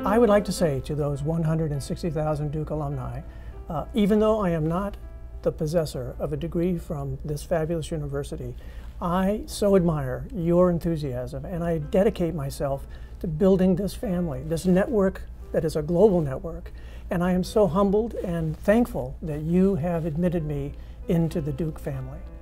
I would like to say to those 160,000 Duke alumni, even though I am not the possessor of a degree from this fabulous university, I so admire your enthusiasm, and I dedicate myself to building this family, this network that is a global network. And I am so humbled and thankful that you have admitted me into the Duke family.